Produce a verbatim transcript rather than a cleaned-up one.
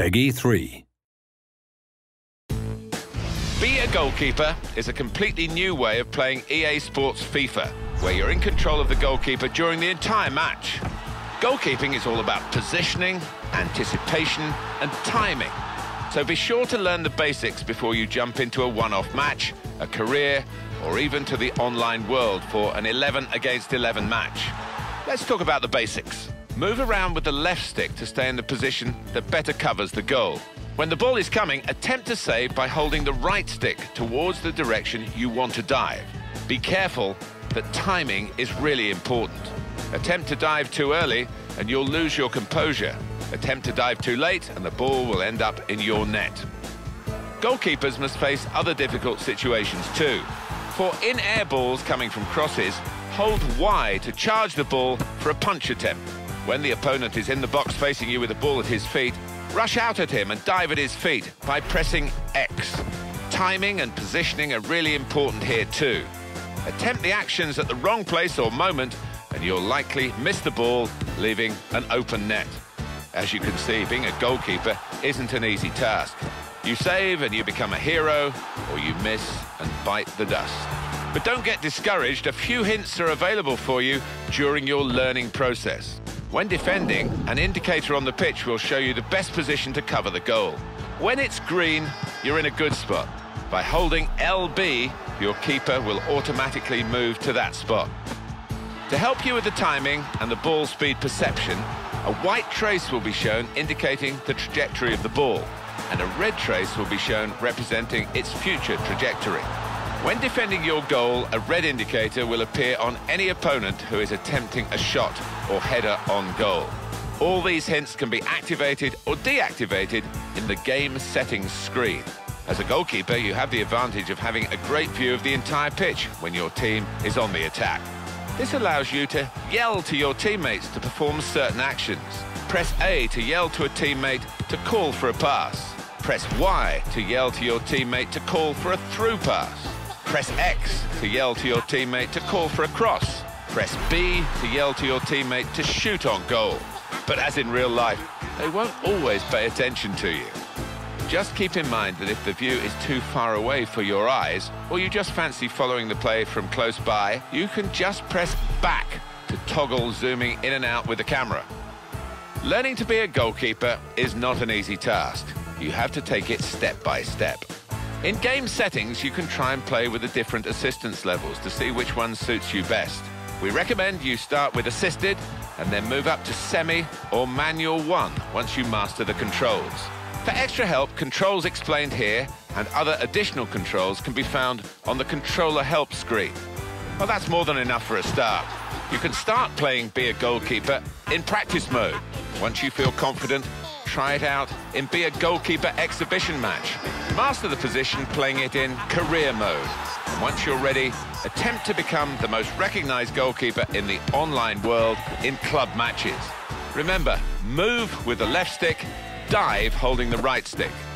Peggy three. Be a Goalkeeper is a completely new way of playing E A Sports FIFA, where you're in control of the goalkeeper during the entire match. Goalkeeping is all about positioning, anticipation and timing. So be sure to learn the basics before you jump into a one-off match, a career, or even to the online world for an eleven against eleven match. Let's talk about the basics. Move around with the left stick to stay in the position that better covers the goal. When the ball is coming, attempt to save by holding the right stick towards the direction you want to dive. Be careful that timing is really important. Attempt to dive too early and you'll lose your composure. Attempt to dive too late and the ball will end up in your net. Goalkeepers must face other difficult situations too. For in-air balls coming from crosses, hold Y to charge the ball for a punch attempt. When the opponent is in the box facing you with the ball at his feet, rush out at him and dive at his feet by pressing X. Timing and positioning are really important here too. Attempt the actions at the wrong place or moment and you'll likely miss the ball, leaving an open net. As you can see, being a goalkeeper isn't an easy task. You save and you become a hero, or you miss and bite the dust. But don't get discouraged, a few hints are available for you during your learning process. When defending, an indicator on the pitch will show you the best position to cover the goal. When it's green, you're in a good spot. By holding L B, your keeper will automatically move to that spot. To help you with the timing and the ball speed perception, a white trace will be shown indicating the trajectory of the ball, and a red trace will be shown representing its future trajectory. When defending your goal, a red indicator will appear on any opponent who is attempting a shot or header on goal. All these hints can be activated or deactivated in the game settings screen. As a goalkeeper, you have the advantage of having a great view of the entire pitch when your team is on the attack. This allows you to yell to your teammates to perform certain actions. Press A to yell to a teammate to call for a pass. Press Y to yell to your teammate to call for a through pass. Press X to yell to your teammate to call for a cross. Press B to yell to your teammate to shoot on goal. But as in real life, they won't always pay attention to you. Just keep in mind that if the view is too far away for your eyes, or you just fancy following the play from close by, you can just press back to toggle zooming in and out with the camera. Learning to be a goalkeeper is not an easy task. You have to take it step by step. In game settings, you can try and play with the different assistance levels to see which one suits you best. We recommend you start with assisted and then move up to semi or manual one once you master the controls. For extra help, controls explained here and other additional controls can be found on the controller help screen. Well, that's more than enough for a start. You can start playing Be a Goalkeeper in practice mode. Once you feel confident, try it out in Be a Goalkeeper exhibition match. Master the position playing it in career mode. And once you're ready, attempt to become the most recognized goalkeeper in the online world in club matches. Remember, move with the left stick, dive holding the right stick.